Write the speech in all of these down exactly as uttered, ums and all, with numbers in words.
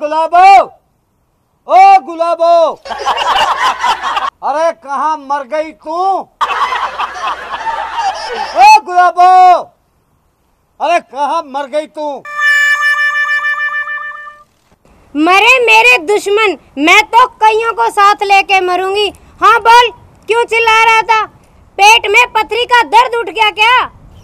गुलाबो, ओ गुलाबो, अरे कहाँ मर गई तू? ओ गुलाबो, अरे कहाँ मर गई तू? मरे मेरे दुश्मन, मैं तो कईयों को साथ लेके मरूंगी। हाँ बोल, क्यों चिल्ला रहा था? पेट में पथरी का दर्द उठ गया क्या?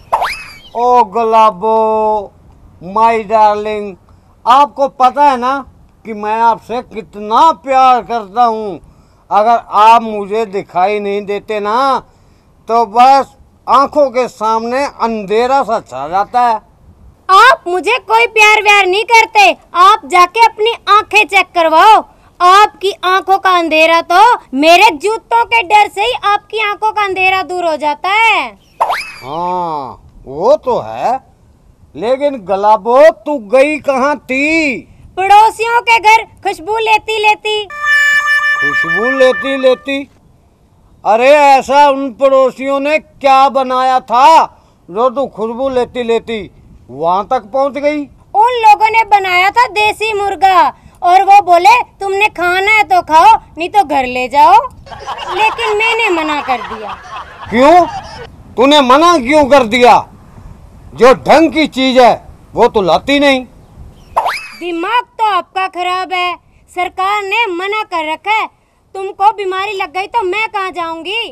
ओ गुलाबो, माय डार्लिंग, आपको पता है ना कि मैं आपसे कितना प्यार करता हूँ। अगर आप मुझे दिखाई नहीं देते ना तो बस आंखों के सामने अंधेरा सा छा जाता है। आप मुझे कोई प्यार व्यार नहीं करते, आप जाके अपनी आंखें चेक करवाओ। आपकी आंखों का अंधेरा तो मेरे जूतों के डर से ही आपकी आंखों का अंधेरा दूर हो जाता है। हाँ वो तो है, लेकिन गुलाबो तू गई कहाँ थी? पड़ोसियों के घर खुशबू लेती लेती। खुशबू लेती लेती? अरे ऐसा उन पड़ोसियों ने क्या बनाया था जो तू खुशबू लेती लेती वहां तक पहुंच गई? उन लोगों ने बनाया था देसी मुर्गा और वो बोले तुमने खाना है तो खाओ, नहीं तो घर ले जाओ। लेकिन मैंने मना कर दिया। क्यों? तूने मना क्यों कर दिया? जो ढंग की चीज है वो तो लाती नहीं। दिमाग तो आपका खराब है, सरकार ने मना कर रखा है। तुमको बीमारी लग गई तो मैं कहाँ जाऊंगी?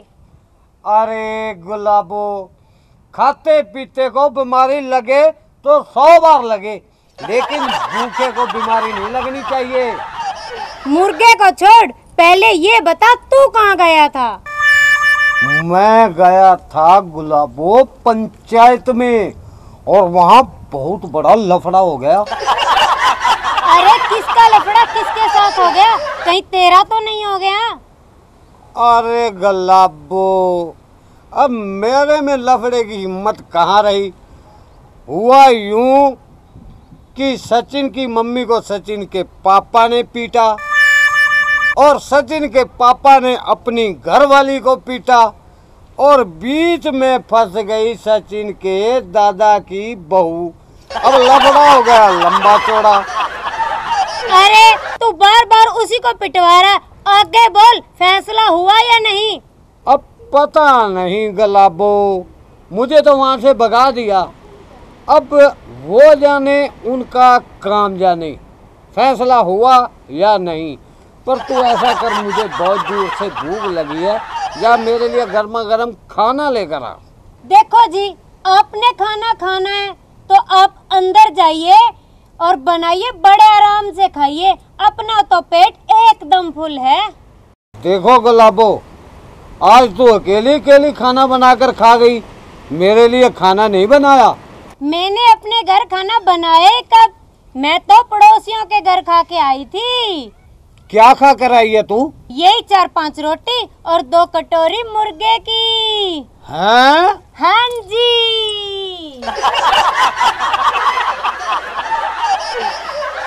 अरे गुलाबो, खाते पीते को बीमारी लगे तो सौ बार लगे, लेकिन भूखे को बीमारी नहीं लगनी चाहिए। मुर्गे को छोड़, पहले ये बता तू कहाँ गया था? मैं गया था गुलाबो पंचायत में, और वहाँ बहुत बड़ा लफड़ा हो गया। अरे किसका लफड़ा किसके साथ हो गया? कहीं तेरा तो नहीं हो गया? अरे गुलाबो, अब मेरे में लफड़े की हिम्मत कहाँ रही। हुआ यूं कि सचिन की मम्मी को सचिन के पापा ने पीटा, और सचिन के पापा ने अपनी घरवाली को पीटा, और बीच में फंस गई सचिन के दादा की बहू। अब लफड़ा हो गया लंबा चौड़ा। अरे तू बार बार उसी को पिटवा रहा, आगे बोल, फैसला हुआ या नहीं? अब पता नहीं गुलाबो, मुझे तो वहां से भगा दिया। अब वो जाने, उनका काम जाने, फैसला हुआ या नहीं। पर तू ऐसा कर, मुझे बहुत दूर से भूख लगी है, या मेरे लिए गर्मा गर्म खाना लेकर आ। देखो जी, आपने खाना खाना है तो आप अंदर जाइए और बनाइए, बड़े आराम से खाइए, अपना तो पेट एकदम फुल है। देखो गुलाबो, आज तू अकेली अकेली खाना बनाकर खा गई, मेरे लिए खाना नहीं बनाया। मैंने अपने घर खाना बनाया ही कब? मैं तो पड़ोसियों के घर खा के आई थी। क्या खा कर आई है तू? यही चार पांच रोटी और दो कटोरी मुर्गे की। हैं? हाँ जी।